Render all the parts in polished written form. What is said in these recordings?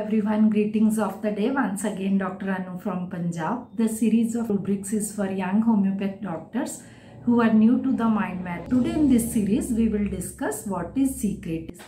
everyone, greetings of the day. Once again, Dr. Anu from Punjab. The series of rubrics is for young homeopathic doctors who are new to the mind math. Today in this series, we will discuss what is secretive.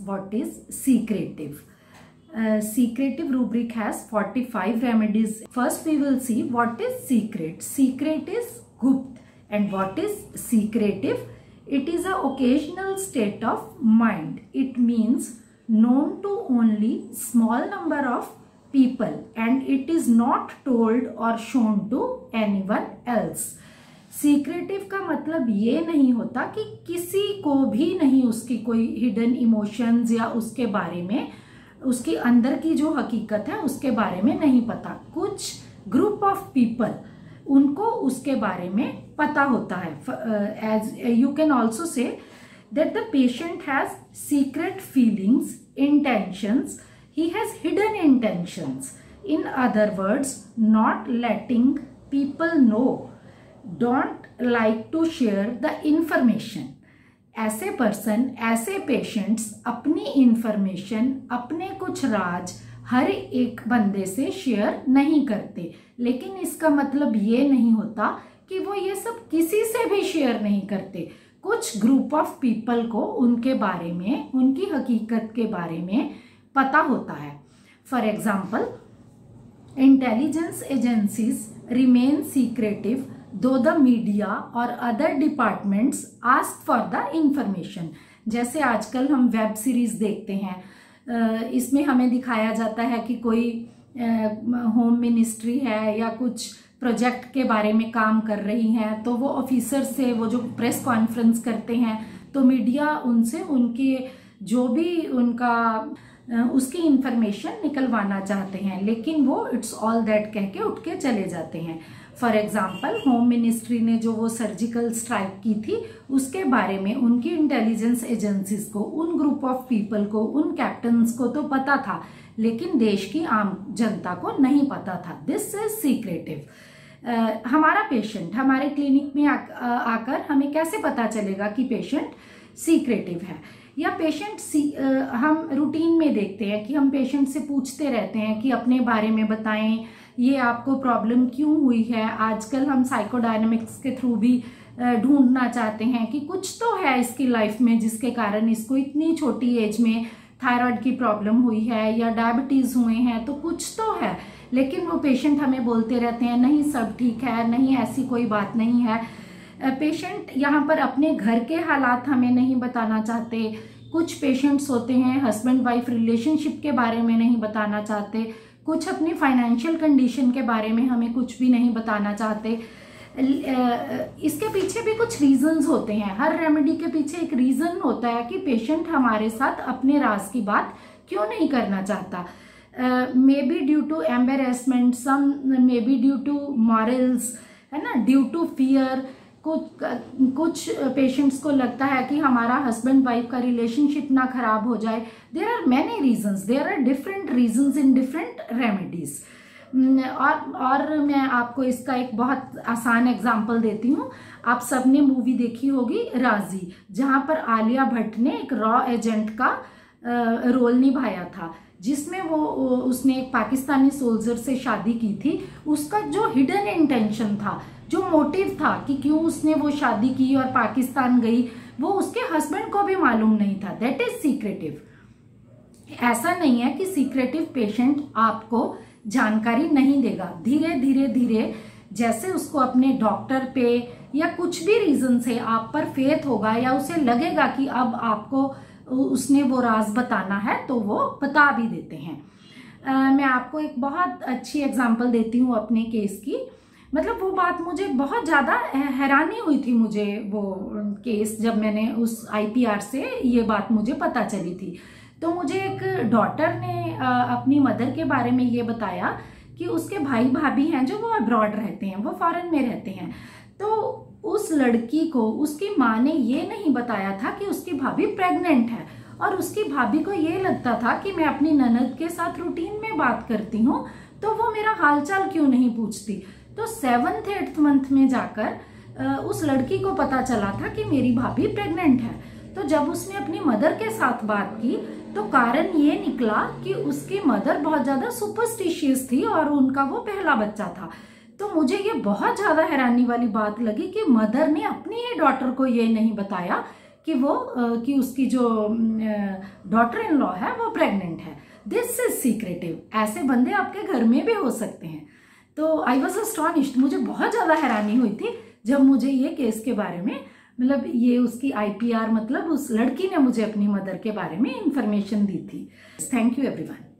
Secretive rubric has 45 remedies. First, we will see what is secret. Secret is gupt, and what is secretive? It is an occasional state of mind. It means known to only small number of people and it is not told or shown to anyone else. Secretive का मतलब ये नहीं होता कि किसी को भी नहीं उसकी कोई हिडन इमोशंस या उसके बारे में, उसके अंदर की जो हकीकत है उसके बारे में नहीं पता. कुछ ग्रुप ऑफ पीपल उनको उसके बारे में पता होता है. As you can also say that the patient has secret feelings, intentions, he has hidden intentions. In other words, not letting people know, don't like to share the information. ऐसे person, ऐसे patients अपनी information, अपने कुछ राज हर एक बंदे से share नहीं करते. लेकिन इसका मतलब ये नहीं होता कि वो ये सब किसी से भी शेयर नहीं करते. कुछ ग्रुप ऑफ पीपल को उनके बारे में, उनकी हकीकत के बारे में पता होता है. For example, intelligence agencies remain secretive to the media और other departments ask for the information. जैसे आजकल हम वेब सीरीज देखते हैं, इसमें हमें दिखाया जाता है कि कोई होम मिनिस्ट्री है या कुछ प्रोजेक्ट के बारे में काम कर रही हैं, तो वो ऑफिसर से वो जो प्रेस कॉन्फ्रेंस करते हैं तो मीडिया उनसे उनके जो भी उनका उसकी इंफॉर्मेशन निकलवाना चाहते हैं, लेकिन वो इट्स ऑल दैट कह के उठ के चले जाते हैं. फॉर एग्जांपल, होम मिनिस्ट्री ने जो वो सर्जिकल स्ट्राइक की थी उसके बारे में उनकी इंटेलिजेंस एजेंसीज को, उन ग्रुप ऑफ पीपल को, उन कैप्टन्स को तो पता था, लेकिन देश की आम जनता को नहीं पता था. This is secretive. हमारा पेशेंट हमारे क्लिनिक में आकर हमें कैसे पता चलेगा कि पेशेंट सीक्रेटिव है या पेशेंट हम रूटीन में देखते हैं कि हम पेशेंट से पूछते रहते हैं कि अपने बारे में बताएं, ये आपको प्रॉब्लम क्यों हुई है. आजकल हम साइकोडायनेमिक्स के थ्रू भी ढूंढना चाहते हैं कि कुछ तो है इसकी लाइफ में जिसके कारण इसको इतनी छोटी एज में थायराइड की प्रॉब्लम हुई है या डायबिटीज हुए हैं, तो कुछ तो है. लेकिन वो पेशेंट हमें बोलते रहते हैं नहीं सब ठीक है, नहीं ऐसी कोई बात नहीं है. पेशेंट यहाँ पर अपने घर के हालात हमें नहीं बताना चाहते. कुछ पेशेंट्स होते हैं हस्बैंड वाइफ रिलेशनशिप के बारे में नहीं बताना चाहते. कुछ अपनी फाइनेंशियल कंडीशन के बारे में हमें कुछ भी नहीं बताना चाहते. इसके पीछे भी कुछ रीजंस होते हैं. हर रेमेडी के पीछे एक रीजन होता है कि पेशेंट हमारे साथ अपने राज की बात क्यों नहीं करना चाहता. Maybe due to embarrassment, some maybe due to morals, है ना, ड्यू टू फियर. कुछ पेशेंट्स को लगता है कि हमारा हस्बैंड वाइफ का रिलेशनशिप ना खराब हो जाए. There are many reasons, there are different reasons in different remedies. और मैं आपको इसका एक बहुत आसान एग्जाम्पल देती हूँ. आप सबने मूवी देखी होगी राजी, जहाँ पर आलिया भट्ट ने एक रॉ एजेंट का रोल निभाया था, जिसमें वो उसने एक पाकिस्तानी सोल्जर से शादी की थी. उसका जो हिडन इंटेंशन था, जो मोटिव था कि क्यों उसने वो शादी की और पाकिस्तान गई, वो उसके हस्बैंड को भी मालूम नहीं था. That is secretive. ऐसा नहीं है कि सीक्रेटिव पेशेंट आपको जानकारी नहीं देगा. धीरे धीरे धीरे जैसे उसको अपने डॉक्टर पे या कुछ भी रीजन से आप पर फेथ होगा या उसे लगेगा कि अब आपको उसने वो राज बताना है, तो वो बता भी देते हैं. मैं आपको एक बहुत अच्छी एग्जांपल देती हूँ अपने केस की. मतलब वो बात मुझे बहुत ज़्यादा हैरानी हुई थी, मुझे वो केस जब मैंने उस IPR से ये बात मुझे पता चली थी. तो मुझे एक डॉटर ने अपनी मदर के बारे में ये बताया कि उसके भाई भाभी हैं जो वो अब्रॉड रहते हैं, वो फॉरेन में रहते हैं. तो उस लड़की को उसकी माँ ने ये नहीं बताया था कि उसकी भाभी प्रेग्नेंट है, और उसकी भाभी को ये लगता था कि मैं अपनी ननद के साथ रूटीन में बात करती हूँ तो वो मेरा हालचाल क्यों नहीं पूछती. तो 7th-8th मंथ में जाकर उस लड़की को पता चला था कि मेरी भाभी प्रेग्नेंट है. तो जब उसने अपनी मदर के साथ बात की तो कारण ये निकला कि उसकी मदर बहुत ज्यादा सुपरस्टिशियस थी और उनका वो पहला बच्चा था। तो मुझे ये बहुत ज्यादा हैरानी वाली बात लगी कि मदर ने अपनी ही डॉटर को ये नहीं बताया कि कि उसकी जो डॉटर इन लॉ है वो प्रेग्नेंट है। This is secretive. ऐसे बंदे आपके घर में भी हो सकते हैं। तो आई वॉज अस्टॉनिश्ड, मुझे बहुत ज्यादा हैरानी हुई थी जब मुझे ये केस के बारे में, मतलब ये उसकी IPR, मतलब उस लड़की ने मुझे अपनी मदर के बारे में इंफॉर्मेशन दी थी। Thank you everyone.